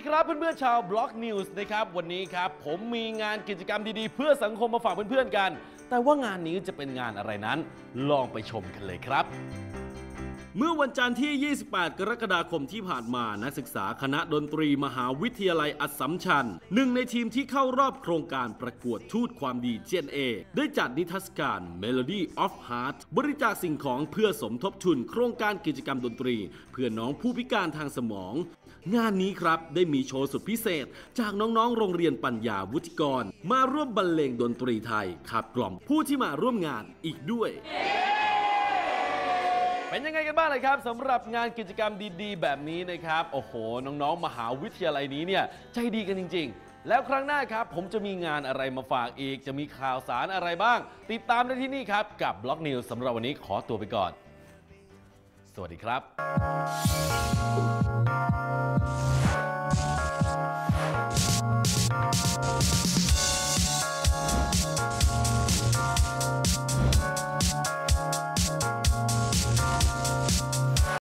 ครับเพื่อนๆชาวบล็อกนิวส์นะครับวันนี้ครับผมมีงานกิจกรรมดีๆเพื่อสังคมมาฝากเพื่อนๆกันแต่ว่างานนี้จะเป็นงานอะไรนั้นลองไปชมกันเลยครับเมื่อวันจันทร์ที่ 28 กรกฎาคมที่ผ่านมานักศึกษาคณะดนตรีมหาวิทยาลัยอัสสัมชัญหนึ่งในทีมที่เข้ารอบโครงการประกวดทูตความดี Gen A ได้จัดนิทรรศการ Melody of Heart บริจาคสิ่งของเพื่อสมทบทุนโครงการกิจกรรมดนตรีเพื่อน้องผู้พิการทางสมองงานนี้ครับได้มีโชว์สุดพิเศษจากน้องๆโรงเรียนปัญญาวุฒิกรมาร่วมบรรเลงดนตรีไทยขับกล่อมผู้ที่มาร่วมงานอีกด้วยเป็นยังไงกันบ้างเลยครับสำหรับงานกิจกรรมดีๆแบบนี้นะครับโอ้โหน้องๆมหาวิทยาลัยนี้เนี่ยใจดีกันจริงๆแล้วครั้งหน้าครับผมจะมีงานอะไรมาฝากอีกจะมีข่าวสารอะไรบ้างติดตามได้ที่นี่ครับกับบล็อกนิวส์สำหรับวันนี้ขอตัวไปก่อนสวัสดีครับ